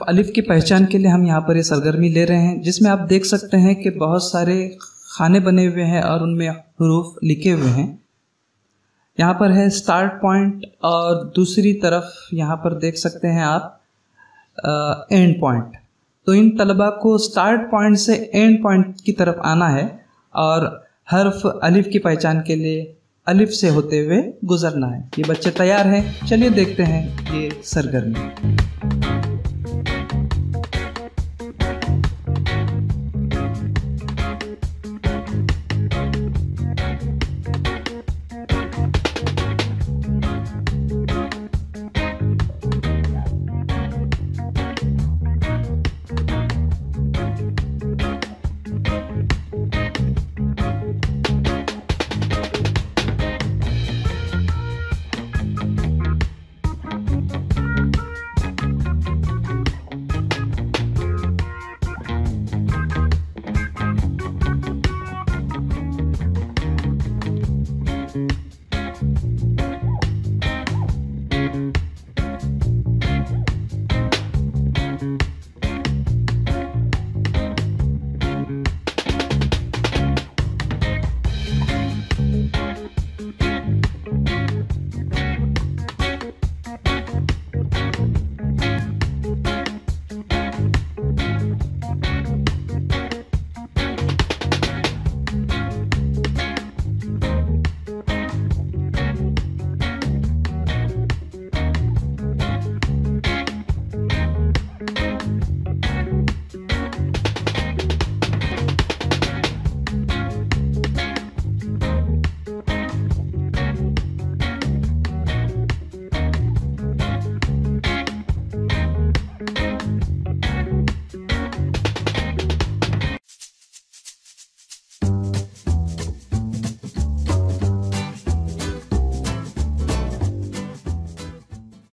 अलिफ की पहचान के लिए हम यहाँ पर ये सरगर्मी ले रहे हैं, जिसमें आप देख सकते हैं कि बहुत सारे खाने बने हुए हैं और उनमें हरूफ लिखे हुए हैं। यहाँ पर है स्टार्ट पॉइंट और दूसरी तरफ यहाँ पर देख सकते हैं आप एंड पॉइंट। तो इन तलबा को स्टार्ट पॉइंट से एंड पॉइंट की तरफ आना है और हर्फ अलिफ की पहचान के लिए अलिफ से होते हुए गुजरना है। ये बच्चे तैयार हैं, चलिए देखते हैं ये सरगर्मी।